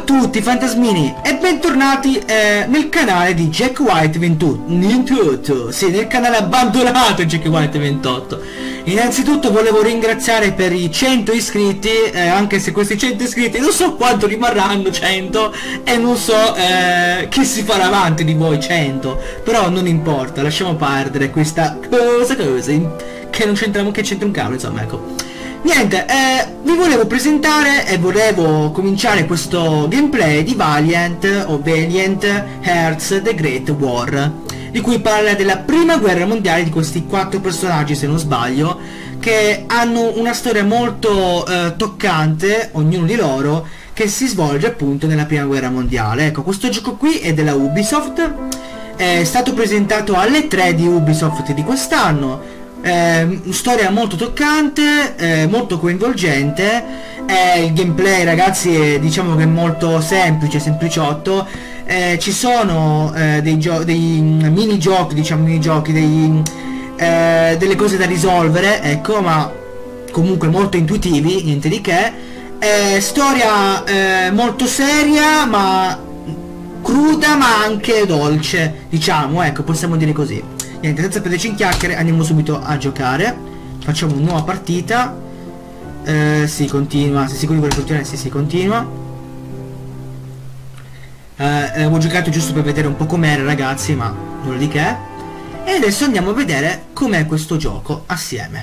tutti fantasmini e bentornati nel canale di Jack White 28. Sì, nel canale abbandonato Jack White 28. Innanzitutto volevo ringraziare per i 100 iscritti, anche se questi 100 iscritti non so quanto rimarranno 100 e non so chi si farà avanti di voi 100, però non importa, lasciamo perdere questa cosa che non c'entriamo, che c'entra un cavolo, insomma, ecco. Niente, vi volevo presentare e volevo cominciare questo gameplay di Valiant o Valiant Hearts The Great War, di cui parla della prima guerra mondiale, di questi 4 personaggi, se non sbaglio, che hanno una storia molto toccante, ognuno di loro, che si svolge appunto nella prima guerra mondiale. Ecco, questo gioco qui è della Ubisoft, è stato presentato alle 3 di Ubisoft di quest'anno. Storia molto toccante, molto coinvolgente, il gameplay, ragazzi, è, diciamo che è molto semplice, sempliciotto. Ci sono dei minigiochi, diciamo minigiochi, delle cose da risolvere, ecco, ma comunque molto intuitivi, niente di che. Storia molto seria, ma cruda, ma anche dolce, diciamo, ecco, possiamo dire così. Niente, senza perderci in chiacchiere, andiamo subito a giocare. Facciamo una nuova partita. Si continua. Se sicuri vuole continuare, si continua. Avevo giocato giusto per vedere un po' com'era, ragazzi, ma nulla di che. E adesso andiamo a vedere com'è questo gioco assieme.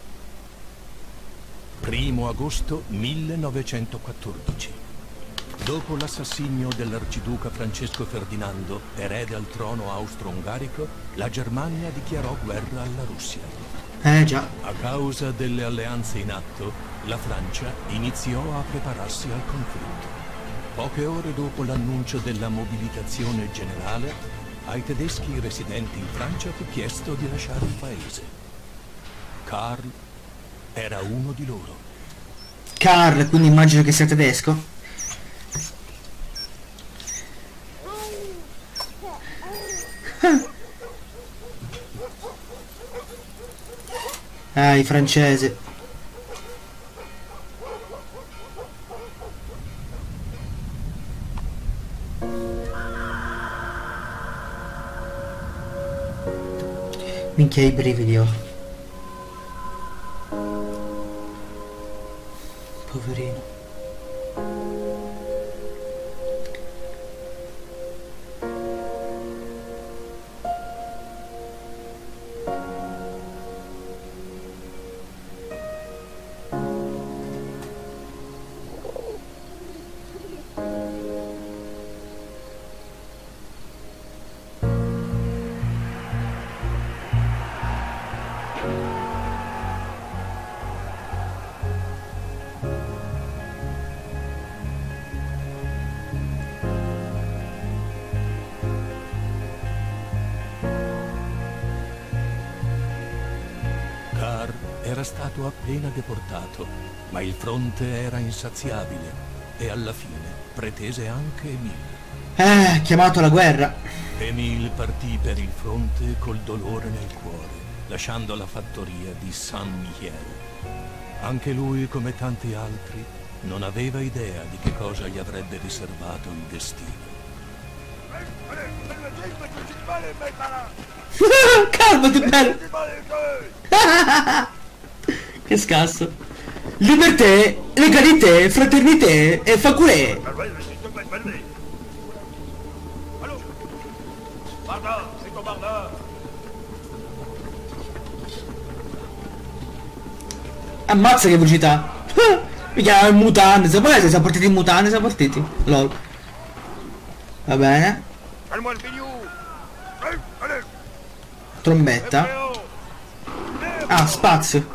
1° agosto 1914. Dopo l'assassinio dell'arciduca Francesco Ferdinando, erede al trono austro-ungarico, la Germania dichiarò guerra alla Russia. Già. A causa delle alleanze in atto, la Francia iniziò a prepararsi al conflitto. Poche ore dopo l'annuncio della mobilitazione generale, ai tedeschi residenti in Francia fu chiesto di lasciare il paese. Karl era uno di loro. Karl, quindi immagino che sia tedesco. I francesi. Minchia, i brividi ho. Poverino. Era stato appena deportato, ma il fronte era insaziabile e alla fine pretese anche Emile. Chiamato alla guerra. Emile partì per il fronte col dolore nel cuore, lasciando la fattoria di Saint-Mihiel. Anche lui, come tanti altri, non aveva idea di che cosa gli avrebbe riservato il destino. Calmati, bello. Che scasso. Liberté, legalité, fraternité e faculé. Ammazza che velocità. Mi chiama in mutande. Se volete siamo partiti in mutande, siamo partiti. Lol. Va bene. Trombetta. Ah, spazio.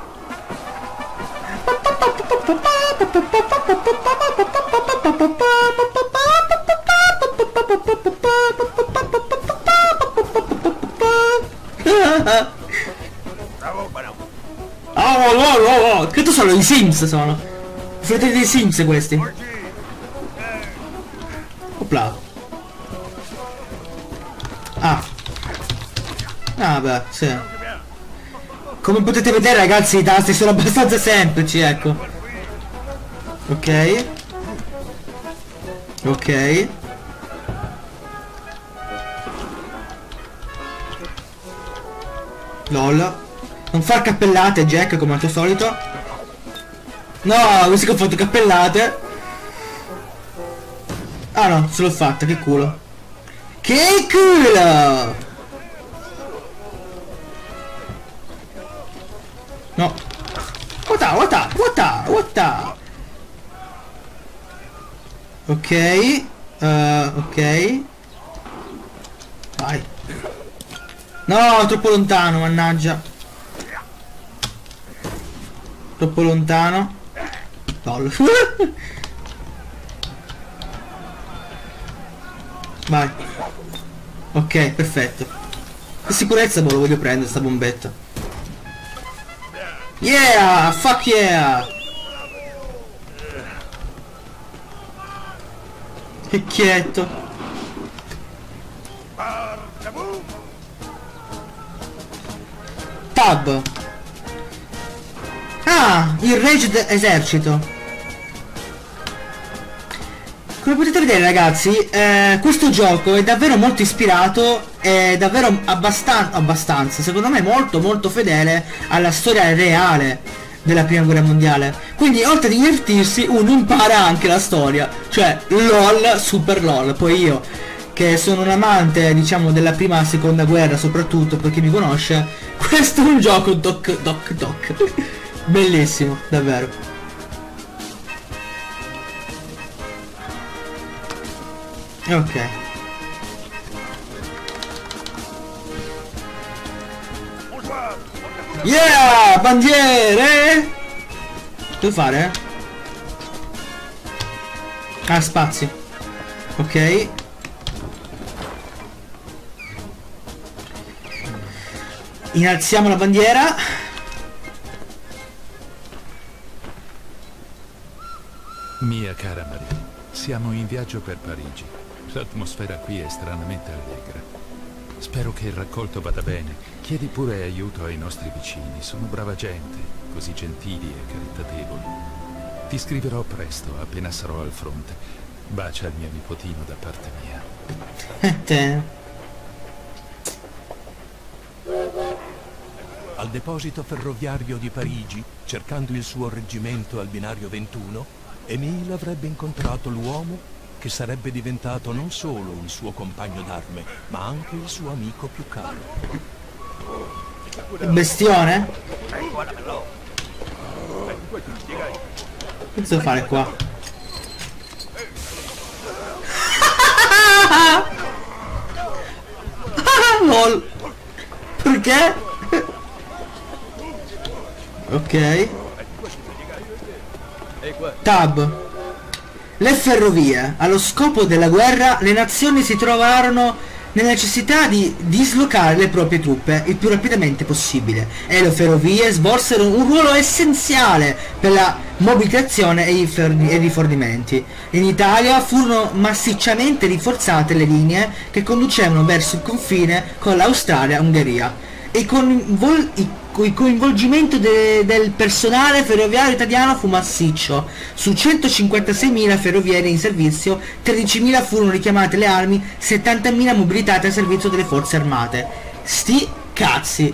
Oh, che tu sono i Sims, sono i fratelli dei Sims questi. Opla. Beh, sì. Come potete vedere, ragazzi, i tasti sono abbastanza semplici, ecco. Ok. Ok. LOL. Non far cappellate, Jack, come al tuo solito. No, questi che ho fatto cappellate. Ah no, se l'ho fatta, che culo. Che culo! No. What? Ok. Ok. Vai. No, troppo lontano, mannaggia. Troppo lontano. LOL. Vai. Ok, perfetto. Per sicurezza lo voglio prendere sta bombetta. Yeah! Fuck yeah! Picchietto. Tab. Ah, il Raged Esercito. Come potete vedere, ragazzi, questo gioco è davvero molto ispirato, è davvero abbastanza, secondo me molto fedele alla storia reale della prima guerra mondiale. Quindi oltre a divertirsi uno impara anche la storia, cioè LOL, super LOL. Poi io, che sono un amante, diciamo, della prima e seconda guerra, soprattutto per chi mi conosce, questo è un gioco doc. Bellissimo, davvero. Ok. Yeah! Bandiere! Devo fare? Ah, spazi. Ok. Innalziamo la bandiera. Mia cara Maria, siamo in viaggio per Parigi. L'atmosfera qui è stranamente allegra. Spero che il raccolto vada bene. Chiedi pure aiuto ai nostri vicini. Sono brava gente, così gentili e caritatevoli. Ti scriverò presto, appena sarò al fronte. Bacia il mio nipotino da parte mia. Al deposito ferroviario di Parigi, cercando il suo reggimento al binario 21, Emile avrebbe incontrato l'uomo che sarebbe diventato non solo il suo compagno d'arme, ma anche il suo amico più caro. Il bestione? Che devo fare qua? LOL. Perché? Ok. Tab. Le ferrovie. Allo scopo della guerra, le nazioni si trovarono nella necessità di dislocare le proprie truppe il più rapidamente possibile e le ferrovie svolsero un ruolo essenziale per la mobilitazione e i rifornimenti. In Italia furono massicciamente rinforzate le linee che conducevano verso il confine con l'Australia-Ungheria e il coinvolgimento del personale ferroviario italiano fu massiccio. Su 156.000 ferrovieri in servizio, 13.000 furono richiamate alle armi, 70.000 mobilitate al servizio delle forze armate. Sti cazzi.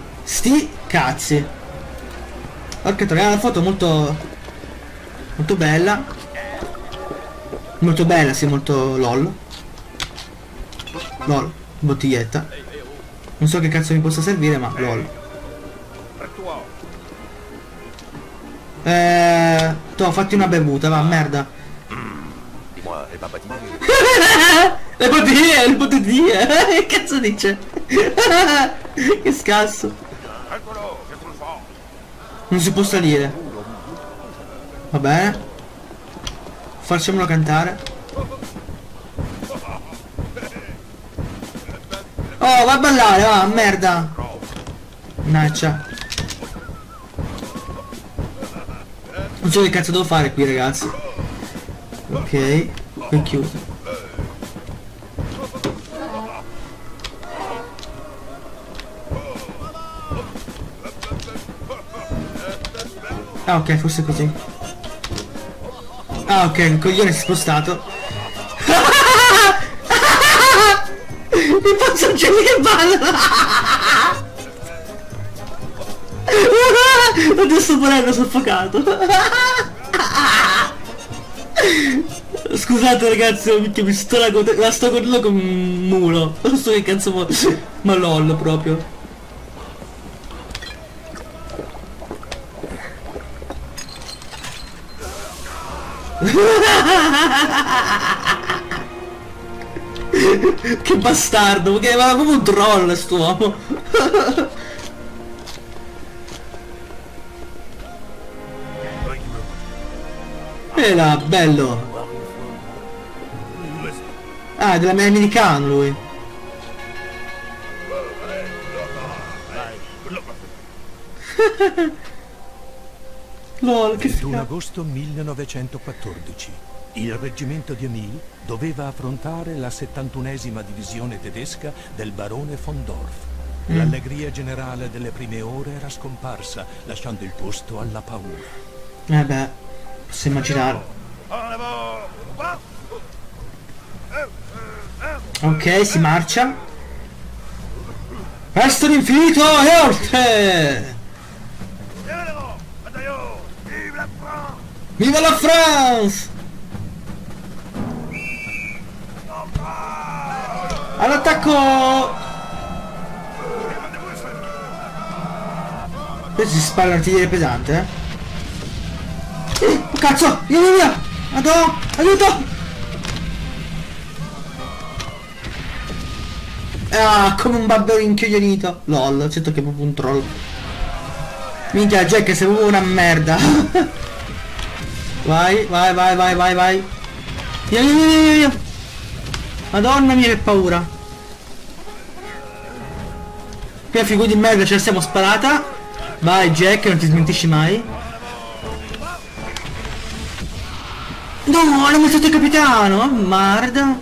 Porca troia, una foto molto bella. Molto bella, sì, molto LOL. LOL, bottiglietta. Non so che cazzo mi possa servire, ma LOL. Fatti una bevuta, va, merda. Le bottiglie. Che cazzo dice? Che scasso. Non si può salire. Va bene. Facciamolo cantare. Oh, va a ballare, va, merda. Naccia. Non so che cazzo devo fare qui, ragazzi. Ok, qui è chiuso. Ah, ok, forse così. Ah, ok, il coglione si è spostato. I pozzoncini che ballano! Oddio, sto morendo soffocato. Scusate ragazzi, mi sto la sto godendo come un mulo. Non so che cazzo ma lol proprio. Che bastardo, che era proprio un troll st'uomo. Era bello. Ah, dell'americano lui. Lol, che 21 agosto 1914. Il reggimento di Emil doveva affrontare la 71esima divisione tedesca del barone von Dorf. L'allegria generale delle prime ore era scomparsa, lasciando il posto alla paura. Beh, posso immaginare. Ok, si marcia. Presto l'infinito e oltre! Viva la France! All'attacco! Questo si spara l'artiglieria pesante, oh cazzo! Via via via! Madonna! Aiuto! Ah, come un babbero inchiodionito. Lol, certo che è proprio un troll. Minchia, Jack, sei proprio una merda. Vai, vai, vai, vai, vai, vai. Via, via, via, via, via. Madonna mia, che paura. Qui a figura di merda ce la siamo sparata. Vai, Jack, non ti smentisci mai. No, l'ho messo il capitano. Merda.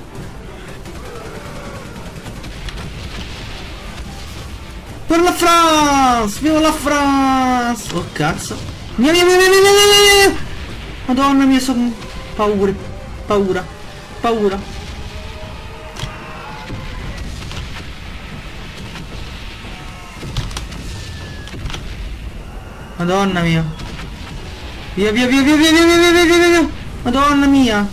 Per la France! Viva la France! Oh cazzo! Via via via via via via via! Madonna mia, sono paura, paura, paura. Madonna mia. Via via via via via via via via via via. Madonna mia.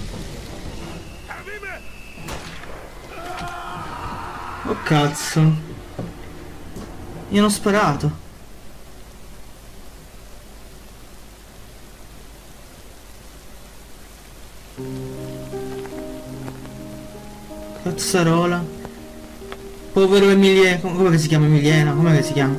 Oh cazzo. Gli hanno sparato. Cazzarola. Povero Emiliano. Come si chiama Emiliano? Come che si chiama?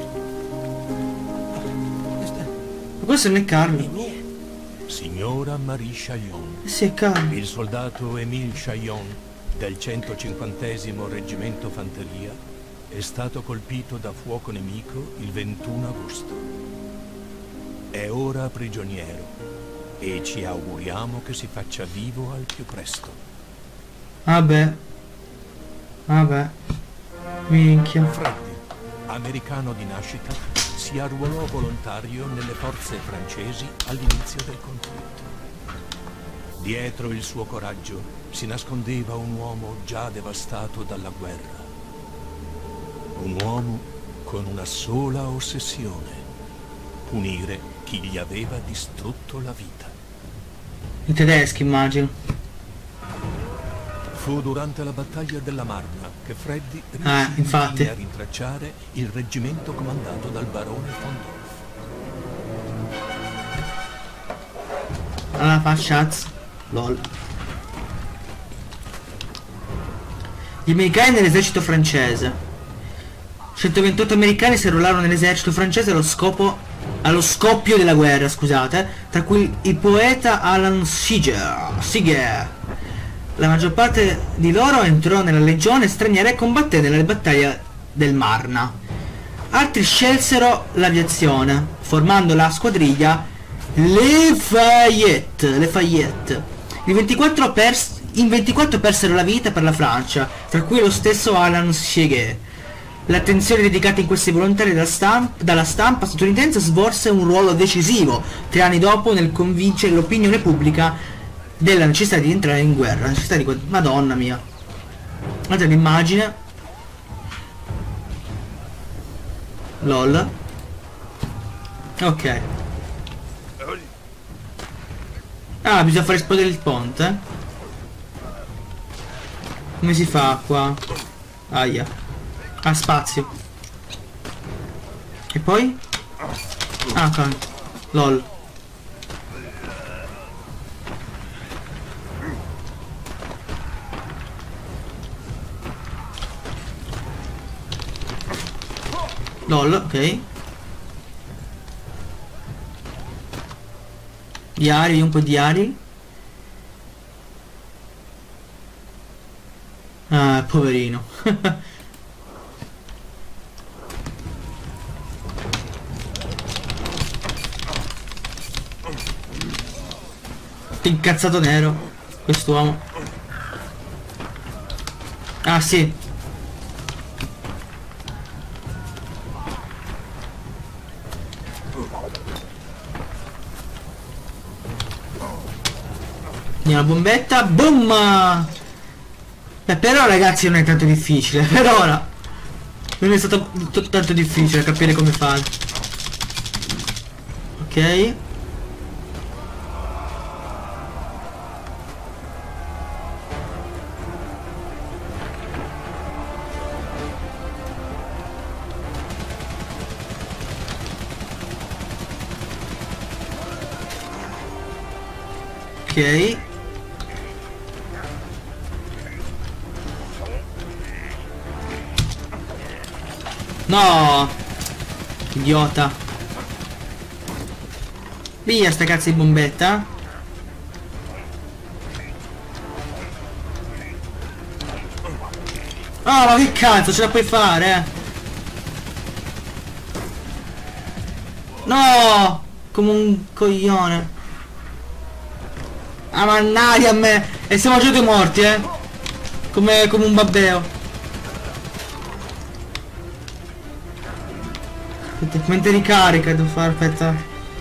Ma questo non è Carlo. Signora Marie Chaillon. Sì, è Carlo. Il soldato Émile Chaillon del 150° reggimento fanteria è stato colpito da fuoco nemico il 21 agosto. È ora prigioniero e ci auguriamo che si faccia vivo al più presto. Vabbè. Vabbè. Minchia. Freddy, americano di nascita, si arruolò volontario nelle forze francesi all'inizio del conflitto. Dietro il suo coraggio si nascondeva un uomo già devastato dalla guerra. Un uomo con una sola ossessione: punire chi gli aveva distrutto la vita. I tedeschi, immagino. Fu durante la battaglia della Marna che Freddy riuscì infatti a rintracciare il reggimento comandato dal barone von Dorf. Allora fa Schatz. Lol. Gli americani nell'esercito francese. 128 americani si arruolarono nell'esercito francese allo scoppio della guerra, scusate, tra cui il poeta Alan Seeger. La maggior parte di loro entrò nella legione straniera e combatté nella battaglia del Marna. Altri scelsero l'aviazione, formando la squadriglia Lafayette. In 24 persero la vita per la Francia, tra cui lo stesso Alan Seeger. L'attenzione dedicata in questi volontari dalla stampa statunitense svolse un ruolo decisivo 3 anni dopo nel convincere l'opinione pubblica della necessità di entrare in guerra. Madonna mia. Guardate l'immagine. LOL. Ok. Ah, bisogna far esplodere il ponte. Come si fa qua? Aia. Ah, spazio. E poi? Ah, ok. LOL. LOL, ok. Diari, un po' di diari. Ah, poverino. Incazzato nero quest'uomo. Ah sì. Una bombetta. Boom. Però ragazzi non è tanto difficile. Per ora non è stato tanto difficile capire come fare. Ok. Ok. No! Idiota. Via sta cazzo di bombetta. Oh, ma che cazzo ce la puoi fare? No! Come un coglione. Ah, mannaggia a me. E siamo già due morti, come un babbeo. Mentre ricarica devo fare, aspetta.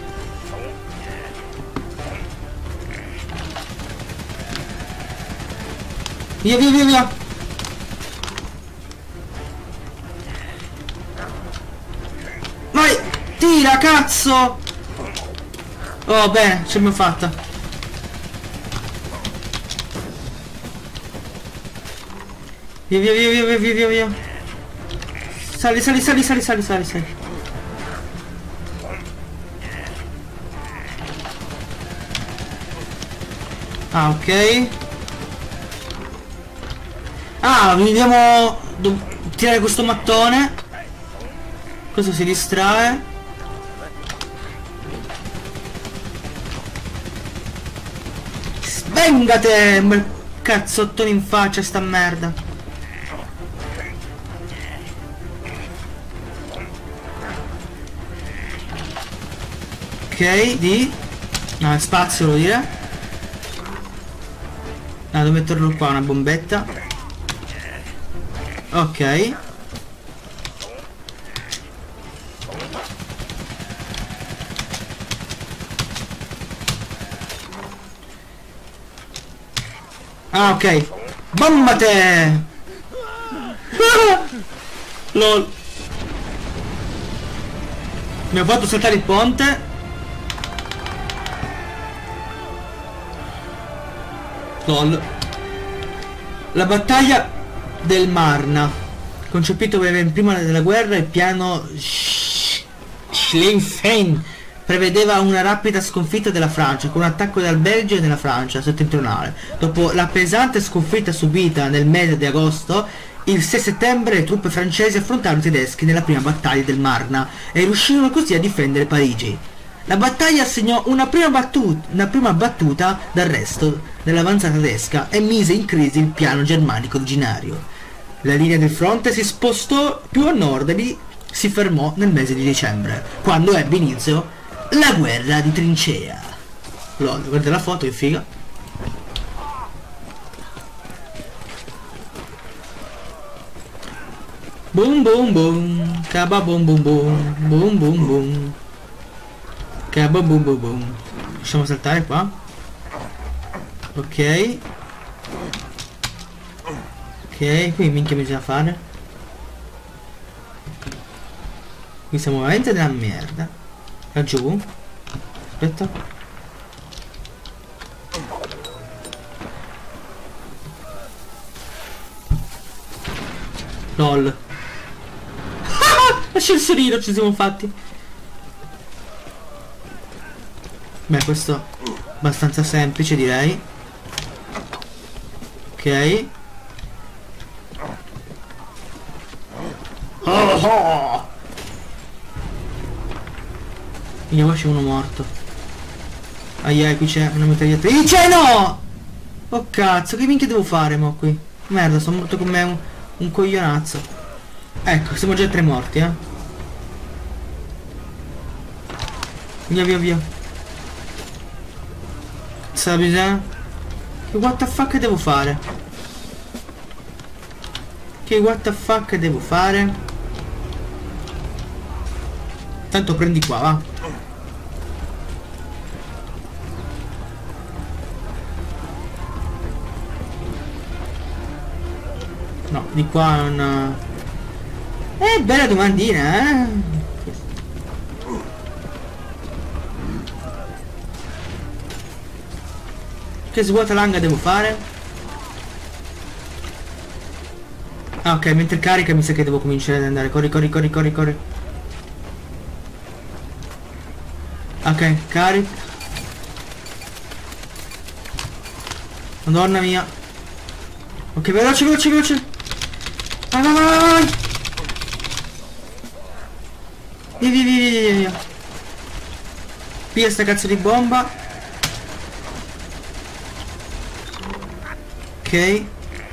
Via via via via. Vai, tira cazzo. Oh bene, ce l'abbiamo fatta. Via via via via via via via. Sali sali sali sali sali sali sali. Ah, ok. Ah, dobbiamo tirare questo mattone. Questo si distrae. Svengate! Un bel cazzottone in faccia sta merda. Ok, di... No, è spazio, devo dire. Ah, devo metterlo qua, una bombetta. Ok. Ah, ok. Bombate! LOL. Mi ha fatto saltare il ponte. LOL. La battaglia del Marna. Concepito prima della guerra, il piano Schlieffen prevedeva una rapida sconfitta della Francia con un attacco dal Belgio e della Francia settentrionale. Dopo la pesante sconfitta subita nel mese di agosto, il 6 settembre le truppe francesi affrontarono i tedeschi nella prima battaglia del Marna e riuscirono così a difendere Parigi. La battaglia segnò una prima battuta d'arresto dell'avanzata tedesca e mise in crisi il piano germanico originario. La linea del fronte si spostò più a nord e si fermò nel mese di dicembre, quando ebbe inizio la guerra di trincea. LOL, guarda la foto, che figa. Boom boom boom, caba boom boom boom, boom boom boom, caba boom boom boom. Lasciamo saltare qua. Ok. Ok, qui minchia bisogna fare. Qui siamo veramente nella merda. Laggiù. Aspetta. LOL. L'ascensorino ci siamo fatti. Beh, questo è abbastanza semplice, direi. Ok. Oh! Io qua c'è uno morto. Aia, qui c'è una mitragliatrice. No! Oh cazzo, che minchia devo fare mo qui? Merda, sono morto con me un coglionazzo. Ecco, siamo già 3 morti, eh. Via, via, via. Sa bisogna. Che what the fuck devo fare? Che what the fuck devo fare? Tanto prendi qua, va. No, di qua non... bella domandina, eh? Che svuota langa devo fare? Ah, ok, mentre carica mi sa che devo cominciare ad andare. Corri, corri, corri, corri, corri. Ok, carica. Madonna mia. Ok, veloce, veloce, veloce. Vai, vai, vai, vai. Via, via, via, via, via. Pia sta cazzo di bomba. Ok.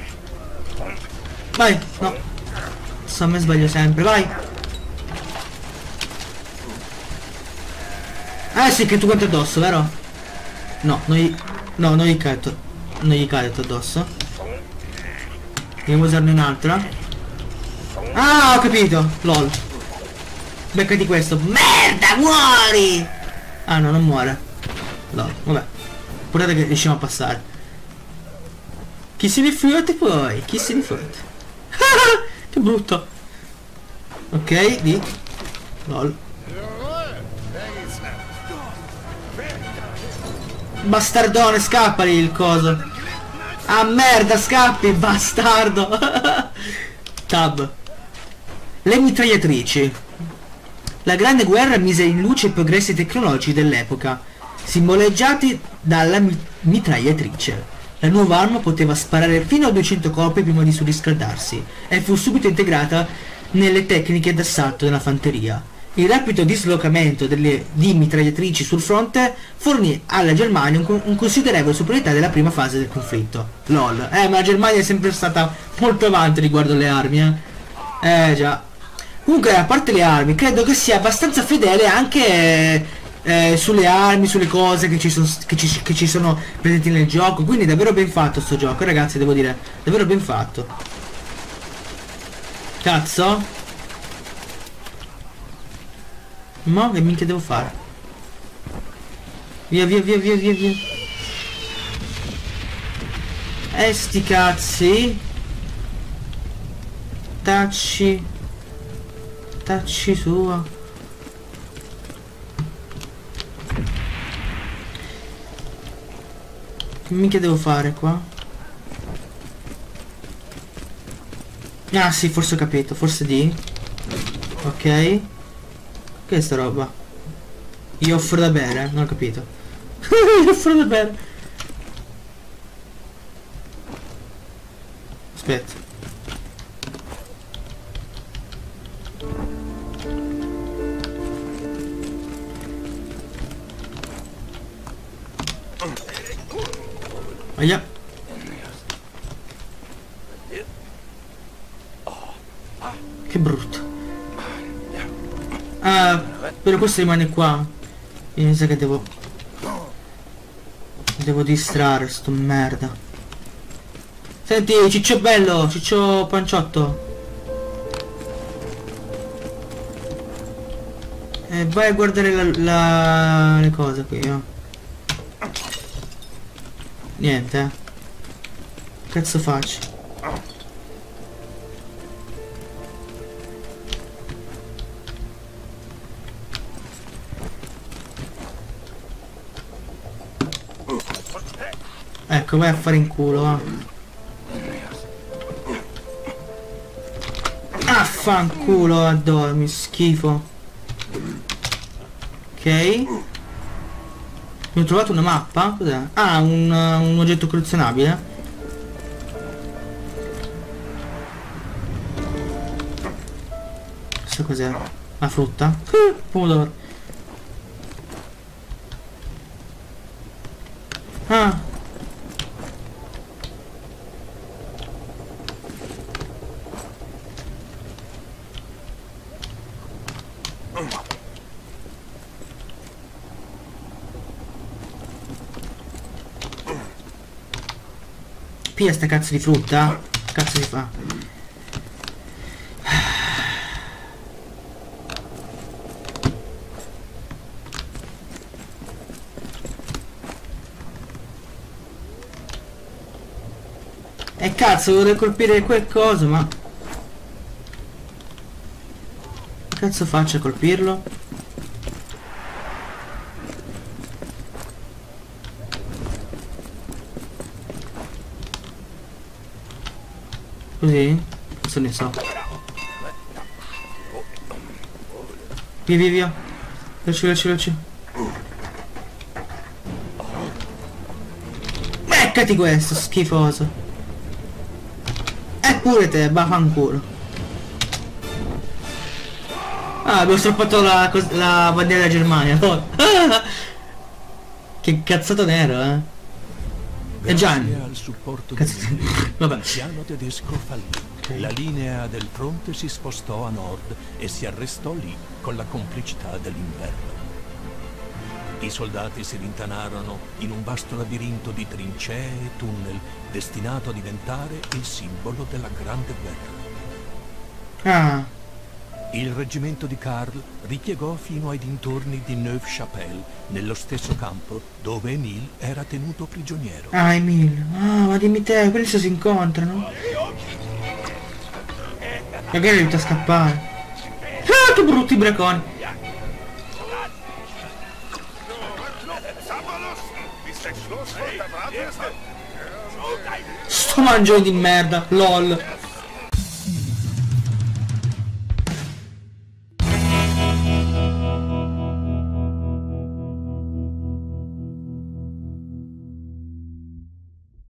Vai, no. A me sbaglio sempre, vai. Ah sì, che tu quanto addosso, vero? No, non gli cade addosso. Devo usarne un'altra. Ah, ho capito. LOL. Beccati questo. Merda, muori! Ah no, non muore. LOL, vabbè. Guardate che riusciamo a passare. Chi se ne fotte poi? Chi se ne fotte? Che brutto. Ok, di. LOL. Bastardone, scappali il coso. Ah merda, scappi, bastardo. Tab. Le mitragliatrici. La grande guerra mise in luce i progressi tecnologici dell'epoca, simboleggiati dalla mitragliatrice. La nuova arma poteva sparare fino a 200 colpi prima di surriscaldarsi e fu subito integrata nelle tecniche d'assalto della fanteria. Il rapido dislocamento di mitragliatrici sul fronte fornì alla Germania un considerevole superiorità della prima fase del conflitto. LOL. Ma la Germania è sempre stata molto avanti riguardo alle armi, già. Comunque, a parte le armi, credo che sia abbastanza fedele anche sulle armi, sulle cose che ci sono presenti nel gioco. Quindi davvero ben fatto sto gioco, ragazzi, devo dire. Davvero ben fatto. Cazzo. Ma che minchia devo fare? Via, via, via, via, via, via. Sti cazzi. Tacci. Tacci sua. Che minchia devo fare qua? Ah sì, forse ho capito. Forse di. Ok. Che è sta roba? Io offro da bere, non ho capito. Io offro da bere. Aspetta. Aia. Che brutto. Ah, però questo rimane qua. Io mi sa che devo distrarre sto merda. Senti, ciccio bello, ciccio panciotto. Vai a guardare le cose qui, no? Niente, Che cazzo faccio? Ecco, vai a fare in culo, va. Affanculo, addormi, schifo. Ok. Ho trovato una mappa? Cos'è? Ah, un oggetto collezionabile. Questo cos'è? La frutta? Pomodoro. Ah. Pia sta cazzo di frutta? Cazzo si fa? E cazzo, vorrei colpire quel coso, ma... Che cazzo faccio a colpirlo? Così? Cosa ne so. Via via via. Veloce veloce veloce. Beccati questo schifoso. E pure te, vaffanculo. Ah, abbiamo strappato la bandiera della Germania. Oh. Che cazzato nero, eh. Grazie al supporto del Vabbè. il piano tedesco fallì. Okay. La linea del fronte si spostò a nord e si arrestò lì con la complicità dell'inverno. I soldati si rintanarono in un vasto labirinto di trincee e tunnel destinato a diventare il simbolo della Grande Guerra. Ah. Il reggimento di Karl ripiegò fino ai dintorni di Neuve-Chapelle, nello stesso campo dove Emile era tenuto prigioniero. Ah, Emile. Ah, ma dimmi te, quelli si incontrano. Magari è riuscito a scappare. Ah, che brutti braconi. Sto mangiando di merda, lol.